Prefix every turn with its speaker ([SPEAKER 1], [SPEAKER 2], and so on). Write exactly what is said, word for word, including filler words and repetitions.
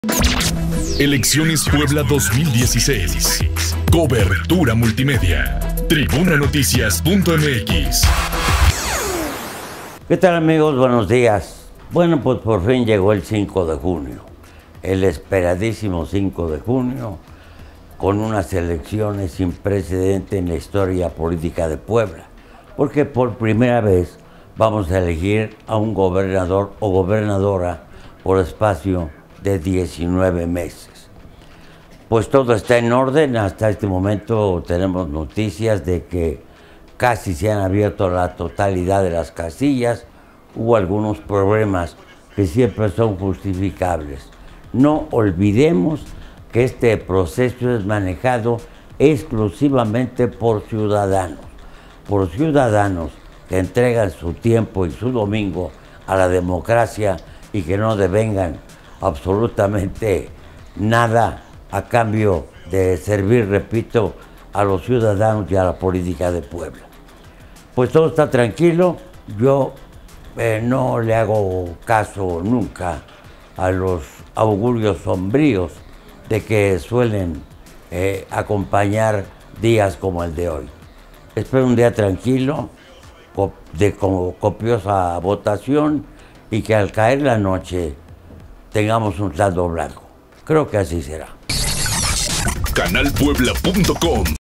[SPEAKER 1] Elecciones Puebla dos mil dieciséis. Cobertura multimedia. tribuna noticias punto m x.
[SPEAKER 2] ¿Qué tal, amigos? Buenos días. Bueno, pues por fin llegó el cinco de junio. El esperadísimo cinco de junio, con unas elecciones sin precedente en la historia política de Puebla. Porque por primera vez vamos a elegir a un gobernador o gobernadora por espacio de diecinueve meses. Pues todo está en orden. Hasta este momento tenemos noticias de que casi se han abierto la totalidad de las casillas. Hubo algunos problemas que siempre son justificables. No olvidemos que este proceso es manejado exclusivamente por ciudadanos, por ciudadanos que entregan su tiempo y su domingo a la democracia y que no devengan absolutamente nada a cambio de servir, repito, a los ciudadanos y a la política de Puebla. Pues todo está tranquilo. Yo eh, no le hago caso nunca a los augurios sombríos de que suelen eh, acompañar días como el de hoy. Espero un día tranquilo, de copiosa votación, y que al caer la noche tengamos un saldo blanco. Creo que así será.
[SPEAKER 1] canal puebla punto com